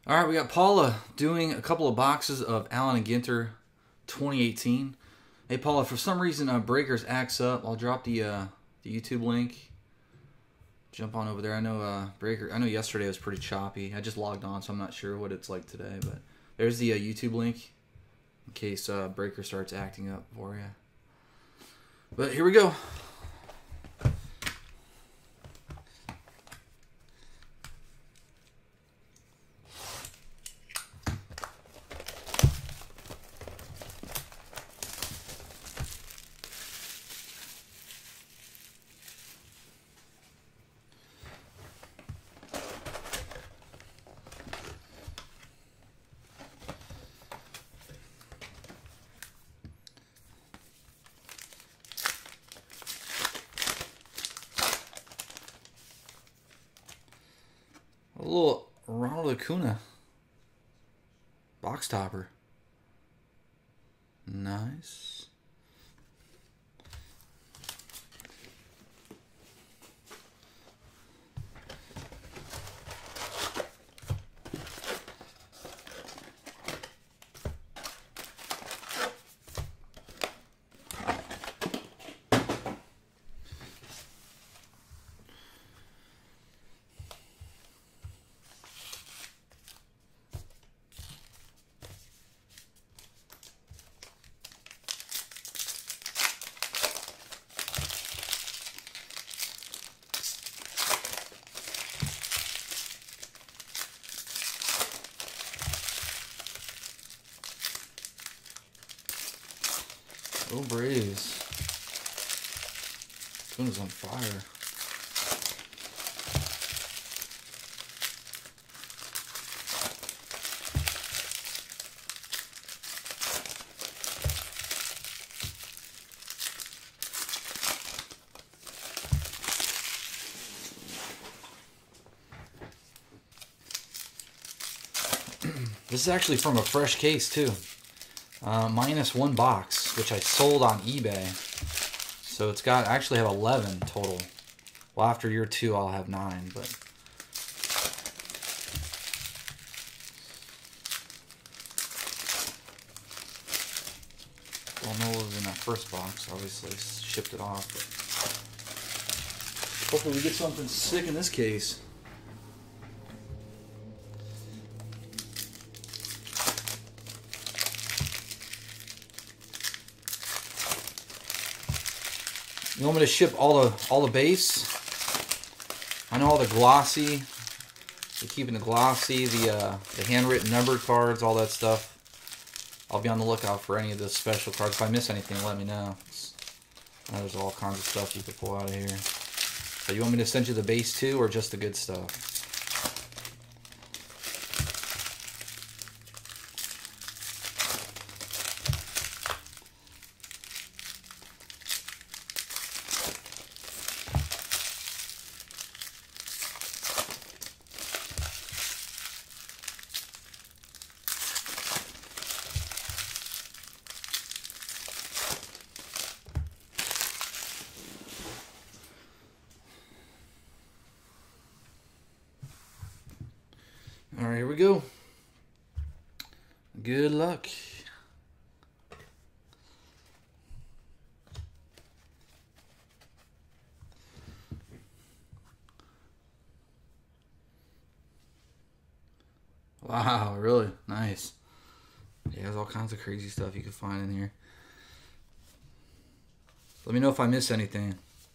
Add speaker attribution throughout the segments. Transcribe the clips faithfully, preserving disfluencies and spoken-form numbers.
Speaker 1: All right, we got Paula doing a couple of boxes of Allen and Ginter twenty eighteen. Hey, Paula, for some reason, uh, Breakers acts up. I'll drop the uh, the YouTube link. Jump on over there. I know uh, Breaker. I know yesterday was pretty choppy. I just logged on, so I'm not sure what it's like today. But there's the uh, YouTube link in case uh, Breaker starts acting up for you. But here we go. A little Ronald Acuna box topper. Nice. Oh, Braves. Acuna's on fire. This is actually from a fresh case, too. Uh, minus one box, which I sold on eBay. So it's got, I actually have eleven total. Well, after year two, I'll have nine, but. Well, no, it was in that first box. Obviously, shipped it off. But hopefully, we get something sick in this case. You want me to ship all the all the base? I know all the glossy. We're keeping the glossy, the uh, the handwritten numbered cards, all that stuff. I'll be on the lookout for any of the special cards. If I miss anything, let me know. I know there's all kinds of stuff you could pull out of here. So you want me to send you the base too, or just the good stuff? All right, here we go. Good luck. Wow, really? Nice. Yeah, there's all kinds of crazy stuff you can find in here. Let me know if I miss anything.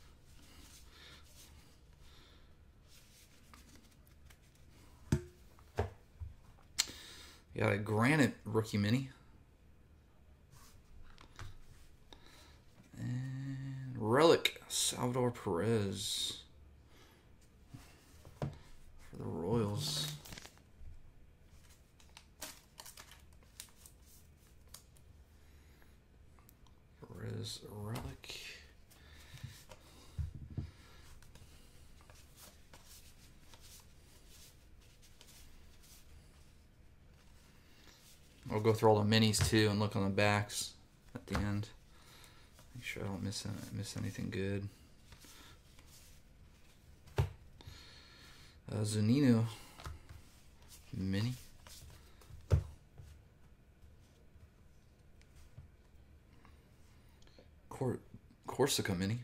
Speaker 1: Got a Granite rookie mini. And Relic, Salvador Perez for the Royals. Perez Relic. I'll go through all the minis too and look on the backs at the end. Make sure I don't miss miss anything good. Uh, Zunino mini. Corsica mini.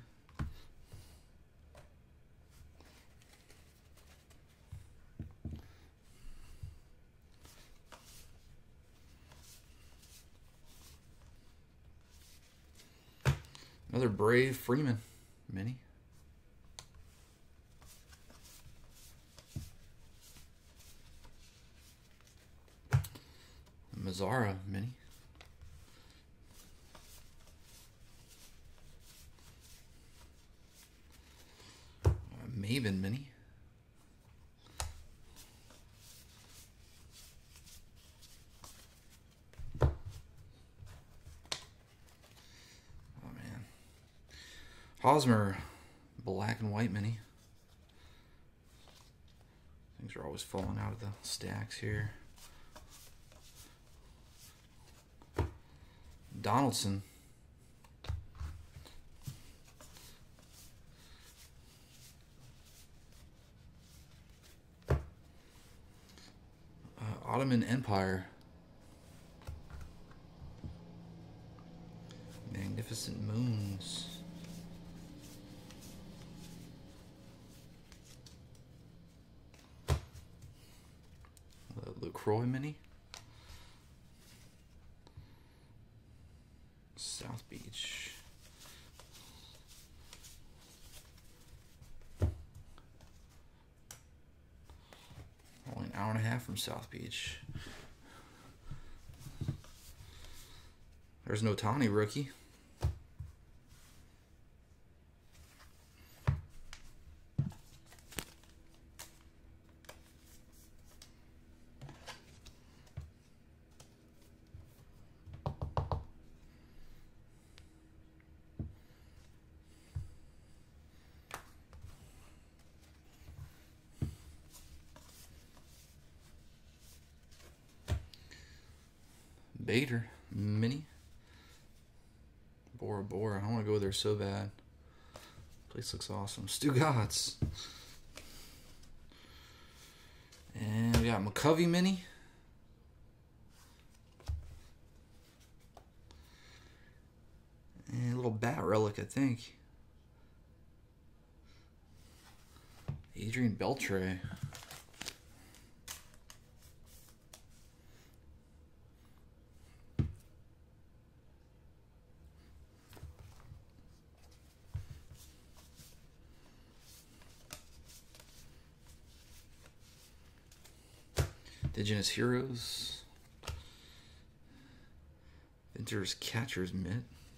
Speaker 1: Another Brave Freeman mini. Mazzara mini. Maven mini. Oh man. Hosmer black and white mini. Things are always falling out of the stacks here. Donaldson. Uh, Ottoman Empire. Magnificent Moons. Uh, LaCroix mini. South Beach. Only an hour and a half from South Beach. There's no Tawny rookie. Bader mini. Bora Bora. I want to go there so bad. Place looks awesome. Stugotz. And we got McCovey mini. And a little bat relic, I think. Adrian Beltre. Indigenous Heroes. Vinters Catcher's Mitt.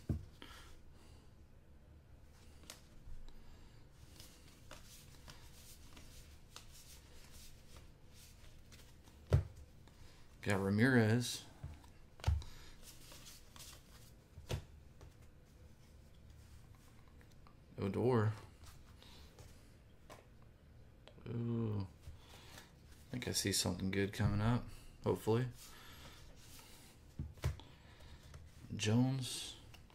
Speaker 1: Got Ramirez. Odor. Ooh. I think I see something good coming up, hopefully. Jones.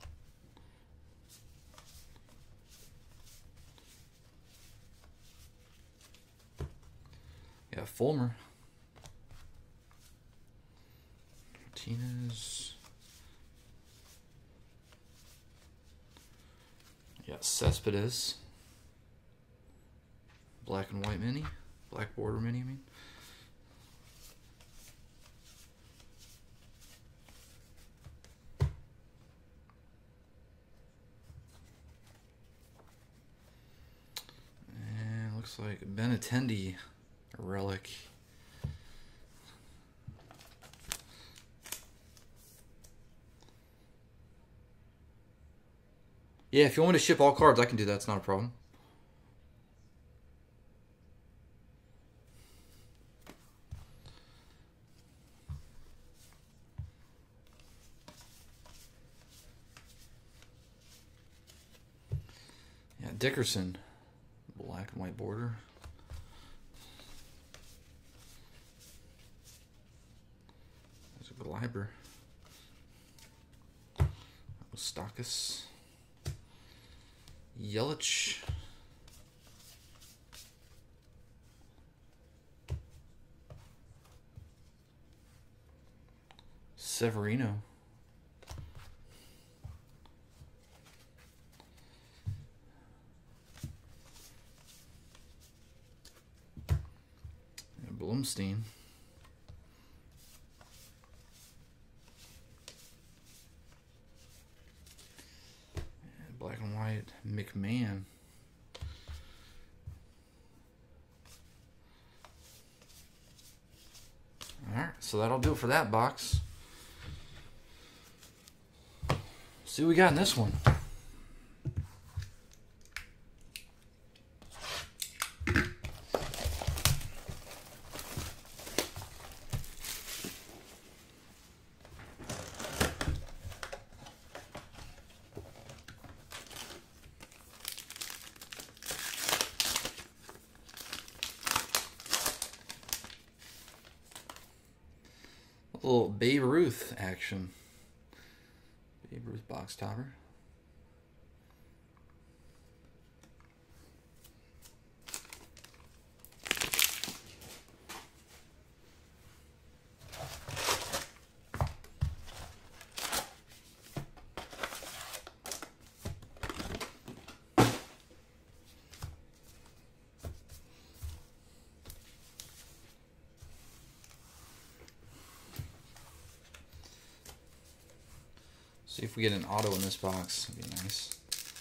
Speaker 1: Yeah, Fulmer. Martinez. Yeah, Cespedes. Black and white mini. Black border mini, I mean. And looks like Benintendi, a relic. Yeah, if you want me to ship all cards, I can do that. It's not a problem. Yeah, Dickerson, black and white border. There's a Gleiber. Stockus. Yelich. Severino. Blumstein. Black and white McMahon. Alright, so that'll do it for that box. See what we got in this one. A little Babe Ruth action. Babe Ruth box topper. See if we get an auto in this box. That'd be nice.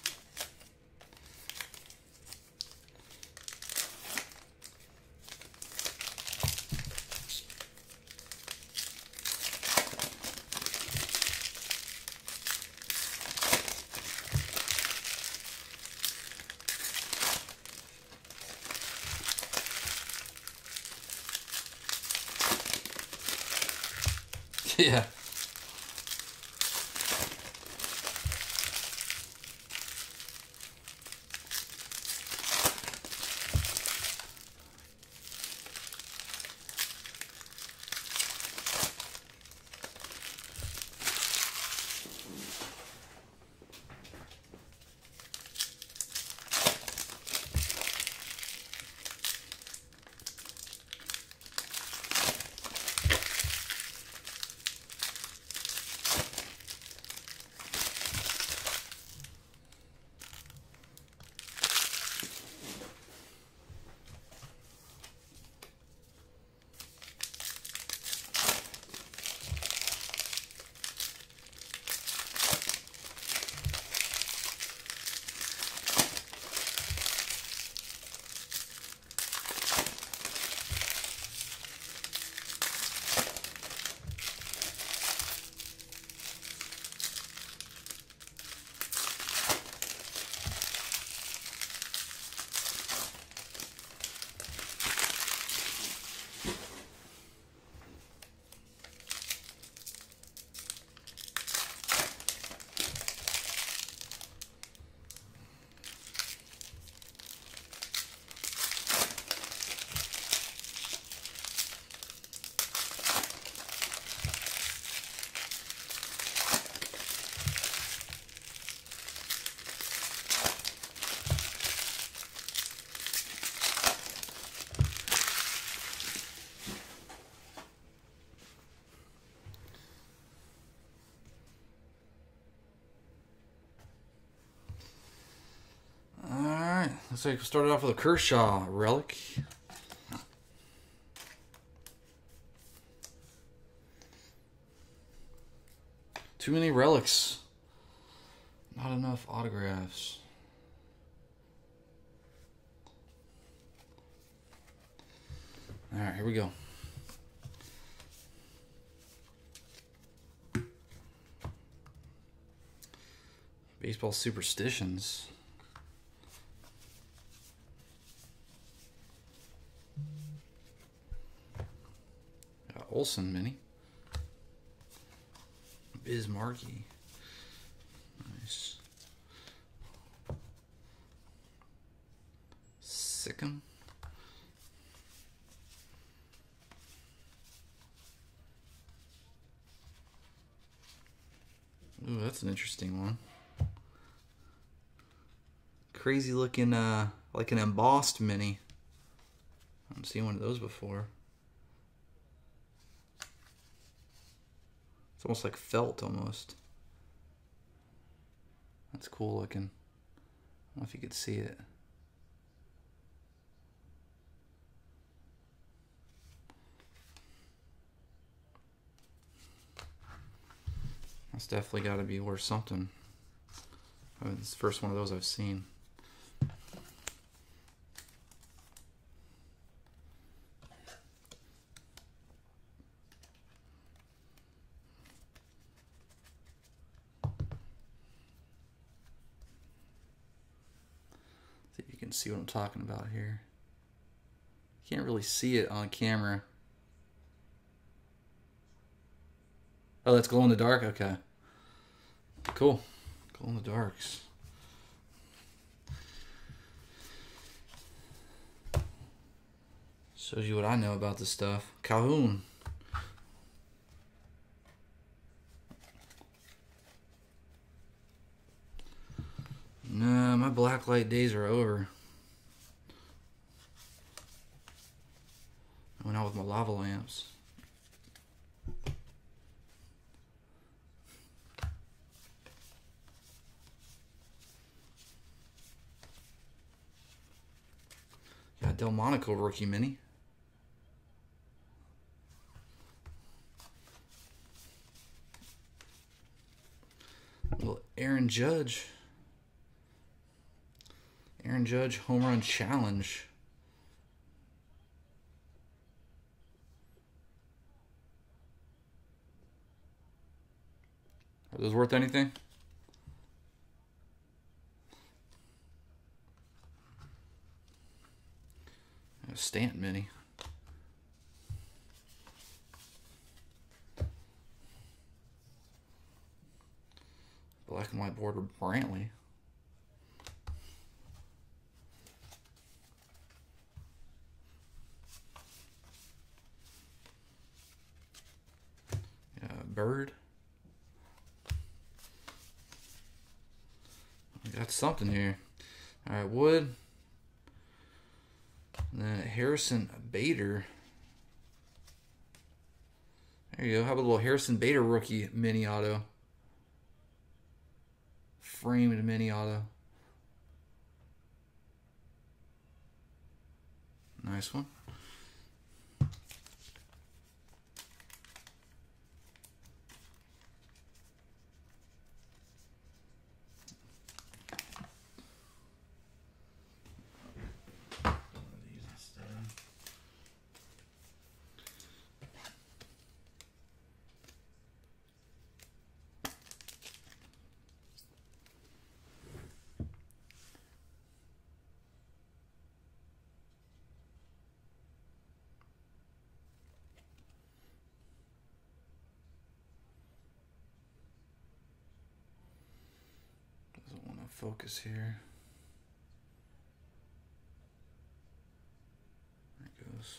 Speaker 1: Yeah. Looks like we started off with a Kershaw relic. Too many relics. Not enough autographs. Alright, here we go. Baseball superstitions. Got Olsen mini. Biz Markie. Nice. Sikkim. Ooh, that's an interesting one. Crazy looking, uh, like an embossed mini. I haven't seen one of those before. It's almost like felt, almost. That's cool looking. I don't know if you could see it. That's definitely got to be worth something. Oh, it's the first one of those I've seen. See if you can see what I'm talking about here. Can't really see it on camera. Oh, that's glow in the dark? Okay. Cool. Glow in the darks. Shows you what I know about this stuff. Calhoun. Nah, my blacklight days are over. I went out with my lava lamps. Got Delmonico rookie mini. Little Aaron Judge. Aaron Judge home run challenge. Are those worth anything? A Stanton mini. Black and white border Brantley. Yeah, Bird. We got something here. All right, Wood. And then Harrison Bader. There you go. How about a little Harrison Bader rookie mini auto? Framed mini auto. Nice one. Doesn't want to focus here. There it goes.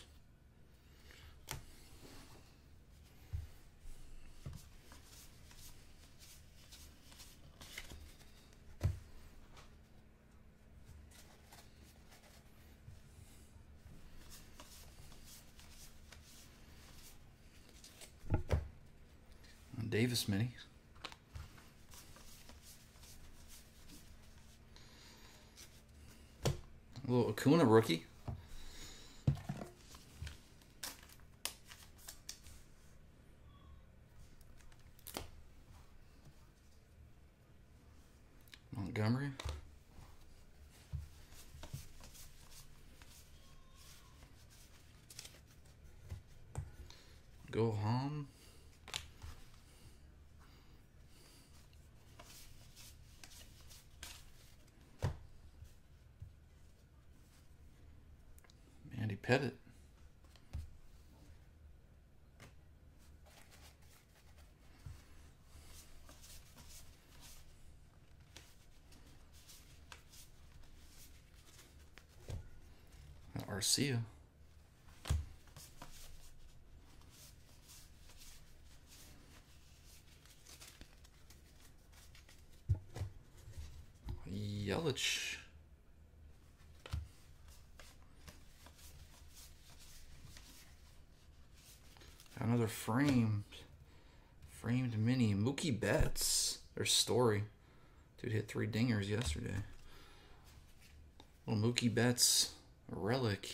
Speaker 1: Davis mini. A little Acuna rookie. Montgomery. Go home. Andy Pettit. Arcia. Yelich. Another framed, framed mini. Mookie Betts. Their story. Dude hit three dingers yesterday. Little Mookie Betts relic.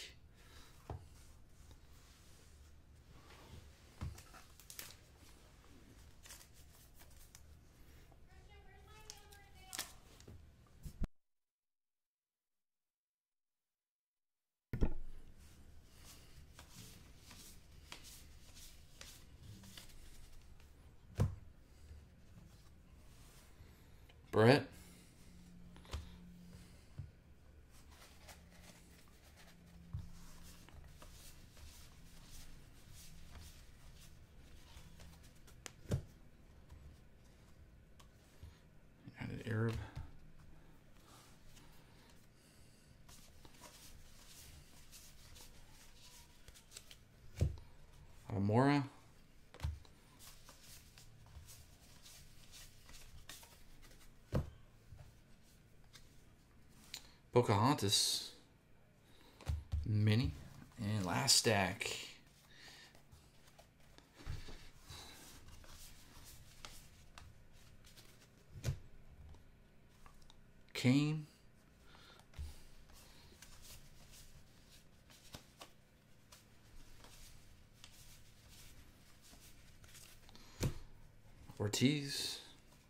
Speaker 1: Brett. United Arab. Amora. Pocahontas. Mini. And last stack. Kane. Ortiz.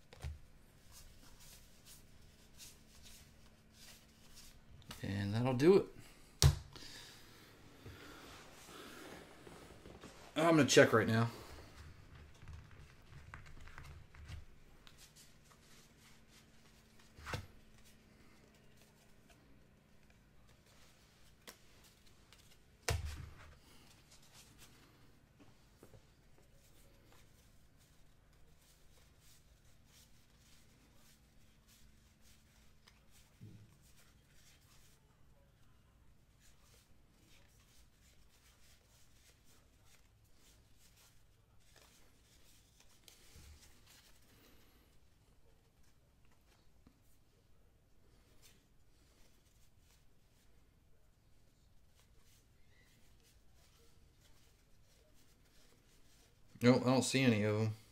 Speaker 1: And that'll do it. I'm going to check right now. Nope, I don't see any of them.